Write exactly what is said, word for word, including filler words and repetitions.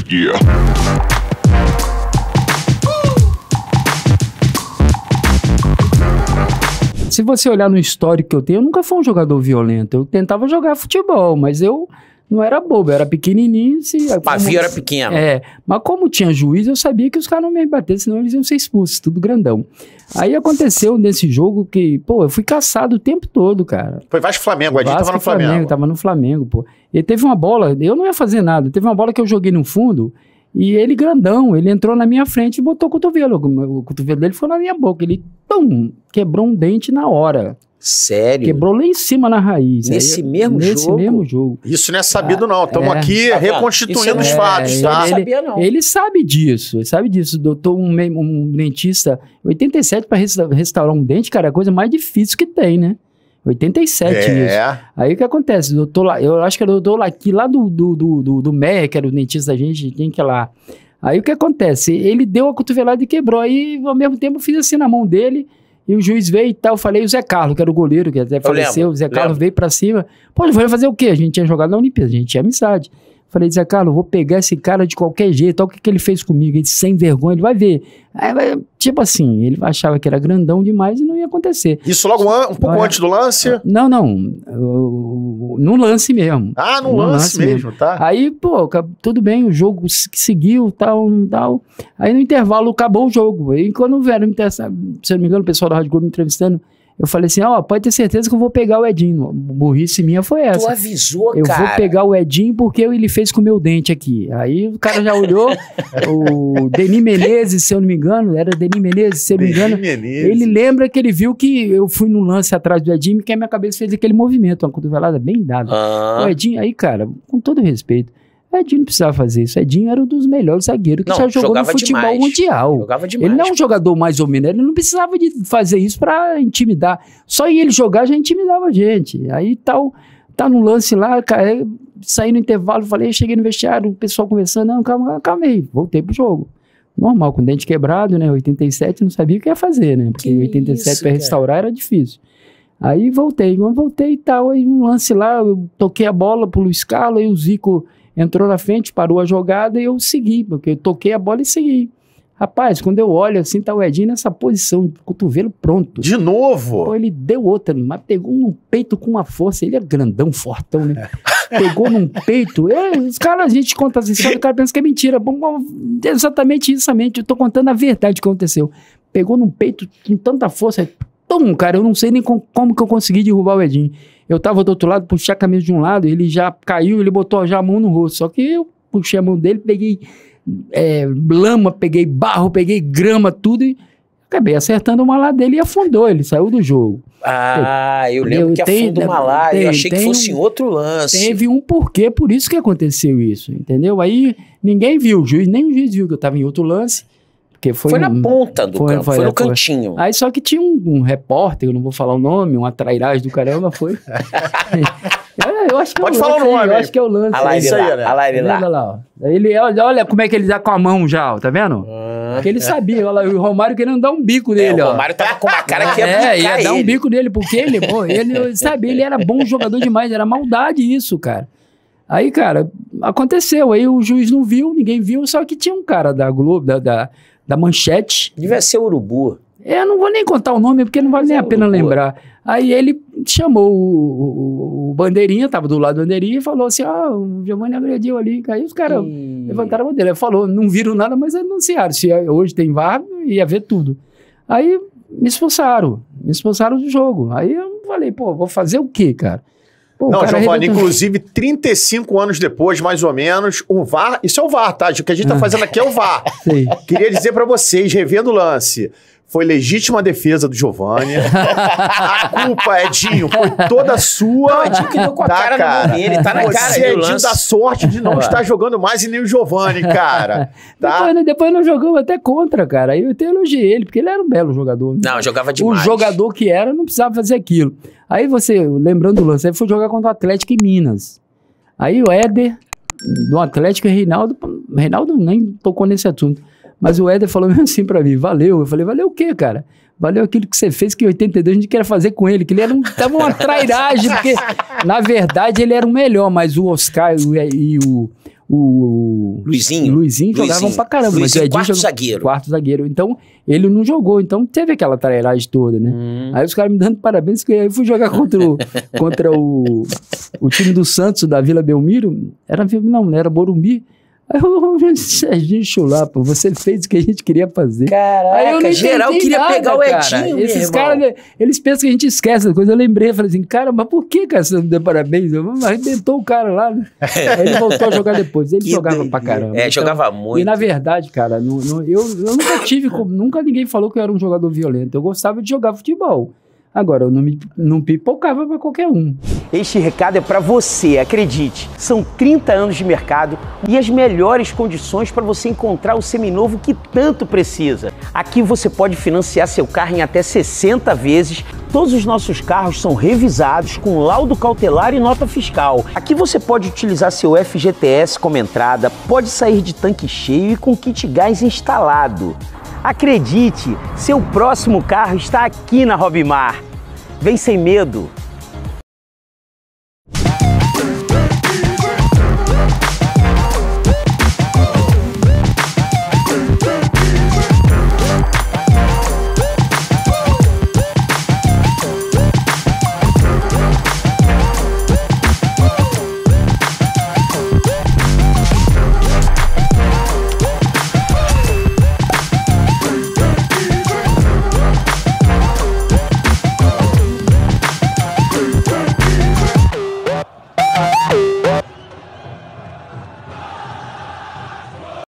Yeah. Se você olhar no histórico que eu tenho, eu nunca fui um jogador violento. Eu tentava jogar futebol, mas eu não era bobo, eu era pequenininho. Se, o pavio era pequeno. É, mas como tinha juiz, eu sabia que os caras não me bater, senão eles iam ser expulsos, tudo grandão. Aí aconteceu nesse jogo que, pô, eu fui caçado o tempo todo, cara. Foi Vasco e Flamengo, o Edinho Vasco tava no Flamengo. Flamengo. Tava no Flamengo, pô. E teve uma bola, eu não ia fazer nada, teve uma bola que eu joguei no fundo, e ele grandão, ele entrou na minha frente e botou o cotovelo. O cotovelo dele foi na minha boca, ele, pum, quebrou um dente na hora. Sério? Quebrou lá em cima na raiz. Nesse Aí, mesmo nesse jogo? Nesse mesmo jogo. Isso não é sabido, não. Estamos é. aqui Tá reconstituindo os é, fatos, ele, tá? Eu não ele, sabia, não. Ele sabe disso, ele sabe disso. Doutor, um, um dentista, oitenta e sete para restaurar um dente, cara, é a coisa mais difícil que tem, né? oitenta e sete É. isso. Aí o que acontece? Doutor, eu acho que era o doutor Laqui, lá do, do, do, do, do M E C, que era o dentista da gente, quem que é lá. Aí o que acontece? Ele deu a cotovelada e quebrou. Aí, ao mesmo tempo, eu fiz assim na mão dele, e o juiz veio e tal. Eu falei, o Zé Carlos, que era o goleiro, que até faleceu, o Zé Carlos lembro. veio pra cima. Pô, ele vai fazer o quê? A gente tinha jogado na Olimpíada, a gente tinha amizade. Falei, Zé Carlos, eu vou pegar esse cara de qualquer jeito, olha o que, que ele fez comigo, ele sem vergonha, ele vai ver. Aí, vai- tipo assim, ele achava que era grandão demais e não ia acontecer. Isso logo an- um pouco Olha, antes do lance? Não, não, eu- no lance mesmo. Ah, no, no lance, lance mesmo, tá? Aí, pô, ca- tudo bem, o jogo se- seguiu, tal, tal. Aí no intervalo acabou o jogo. Aí quando vieram, me inter- se eu não me engano, o pessoal da Rádio Globo me entrevistando, eu falei assim, ó, pode ter certeza que eu vou pegar o Edinho. Burrice minha foi Tu essa. avisou, Eu cara. vou pegar o Edinho porque ele fez com o meu dente aqui. Aí o cara já olhou, o Denis Menezes, se eu não me engano, era Denis Menezes, se eu não me engano. Menezes. Ele lembra que ele viu que eu fui no lance atrás do Edinho, que a minha cabeça fez aquele movimento, uma cotovelada bem dada. Ah. O Edinho, aí, cara, com todo respeito, o Edinho não precisava fazer isso. O Edinho era um dos melhores zagueiros que Não, já jogou no jogava futebol demais. mundial. Jogava demais. Ele não é um jogador mais ou menos, ele não precisava de fazer isso pra intimidar. Só em ele jogar já intimidava a gente. Aí tal, tá no lance lá, cara, aí, saí no intervalo, falei, cheguei no vestiário, o pessoal conversando, não, calma, calma aí, voltei pro jogo. Normal, com dente quebrado, né, oitenta e sete, não sabia o que ia fazer, né, porque Que oitenta e sete isso, pra cara. restaurar era difícil. Aí voltei, mas voltei e tal, aí um lance lá, eu toquei a bola pro Luiz Carlos, aí o Zico entrou na frente, parou a jogada e eu segui, porque eu toquei a bola e segui. Rapaz, quando eu olho assim, tá o Edinho nessa posição, cotovelo pronto. De novo? Pô, ele deu outra, mas pegou num peito com uma força, ele é grandão, fortão, né? Pegou num peito, é, os caras, a gente conta as histórias, o cara pensa que é mentira. Bom, bom, exatamente isso, mente. Eu tô contando a verdade que aconteceu. Pegou num peito com tanta força, tum, cara, eu não sei nem com- como que eu consegui derrubar o Edinho. Eu tava do outro lado, puxei a camisa de um lado, ele já caiu, ele botou já a mão no rosto. Só que eu puxei a mão dele, peguei é, lama, peguei barro, peguei grama, tudo e acabei acertando uma lá dele e afundou, ele saiu do jogo. Ah, eu lembro Eu que tenho- afundou uma lá, tem- eu achei que tem fosse um- em outro lance. Teve um porquê, por isso que aconteceu isso, entendeu? Aí ninguém viu, o juiz, nem o juiz viu que eu tava em outro lance, porque foi, Foi na um- ponta do foi- campo, foi, foi- no foi. cantinho. Aí só que tinha um, um repórter, eu não vou falar o nome, uma trairagem do caramba, foi. É, eu acho que Pode é o falar lance, o nome Eu aí. acho que é o lance. A lá aí. ele isso aí, lá, né? a lá ele Tá vendo? lá. Olha lá, ó. Ele, olha, olha como é que ele tá com a mão já, ó, tá vendo? Ah. Porque ele sabia, olha lá, o Romário querendo dar um bico nele, É, o ó. Romário tava com uma cara que ia É, bicar ia dar um ele. bico nele, porque ele, pô, ele, sabe, ele era bom jogador demais, era maldade isso, cara. Aí, cara, aconteceu, aí o juiz não viu, ninguém viu, só que tinha um cara da Globo, da, da, da Manchete, Devia ser urubu. é, eu não vou nem contar o nome, porque não vale Mas nem é a pena loucura. lembrar. Aí ele chamou o, o, o Bandeirinha, tava do lado do Bandeirinha, e falou assim, ó, o Giovanni agrediu ali, aí os caras E- levantaram a bandeira. Ele falou, não viram nada, mas anunciaram. Se hoje tem V A R, ia ver tudo. Aí me expulsaram, me expulsaram do jogo. Aí eu falei, pô, vou fazer o quê, cara? Pô, o Não, cara Giovanni, arrebentou- inclusive, trinta e cinco anos depois, mais ou menos, o V A R, isso é o V A R, tá? O que a gente tá fazendo aqui é o V A R. Sei. Queria dizer pra vocês, revendo o lance, foi legítima defesa do Giovanni. A culpa, Edinho, foi toda sua. Não, o Edinho que deu com a tá, cara na mão dele, tá na Você, cara dele o Edinho, lance. dá sorte de não estar jogando mais e nem o Giovanni, cara. Tá? Depois, depois nós jogamos até contra, cara. Aí eu até elogiei ele, porque ele era um belo jogador. Não, jogava O demais. jogador que era não precisava fazer aquilo. Aí você, lembrando do lance, aí foi jogar contra o Atlético em Minas. Aí o Éder, do Atlético, e Reinaldo, Reinaldo nem tocou nesse assunto. Mas o Éder falou mesmo assim pra mim, valeu. Eu falei, valeu o quê, cara? Valeu aquilo que você fez, que em oitenta e dois a gente queria fazer com ele, que ele era um, tava uma trairagem, porque na verdade ele era o melhor, mas o Oscar e o, e o, o Luizinho. Luizinho jogavam Luizinho. pra caramba. Luizinho, mas o Edinho quarto jogava- zagueiro. Quarto zagueiro. Então, ele não jogou. Então, teve aquela trairagem toda, né? Hum. Aí os caras me dando parabéns, que eu fui jogar contra o, contra o, o time do Santos, da Vila Belmiro. Era, não, não era Morumbi. Aí eu, Serginho Chulapa, você fez o que a gente queria fazer. Aí eu Caraca, não geral entendi queria nada, pegar o cara. Edinho, meu Esses irmão. caras, né, eles pensam que a gente esquece da coisa. Eu lembrei, eu falei assim, cara, mas por que, cara, você não deu parabéns? Eu, mas arrebentou o cara lá, né? Aí ele voltou a jogar depois. Ele Que jogava doideira. pra caramba. É, Então, jogava muito. e na verdade, cara, não, não- eu, eu nunca tive, como- nunca ninguém falou que eu era um jogador violento. Eu gostava de jogar futebol. Agora, eu não, me, não pipocava pra qualquer um. Este recado é para você, acredite. São trinta anos de mercado e as melhores condições para você encontrar o seminovo que tanto precisa. Aqui você pode financiar seu carro em até sessenta vezes. Todos os nossos carros são revisados com laudo cautelar e nota fiscal. Aqui você pode utilizar seu F G T S como entrada, pode sair de tanque cheio e com kit gás instalado. Acredite, seu próximo carro está aqui na Hobmar. Vem sem medo.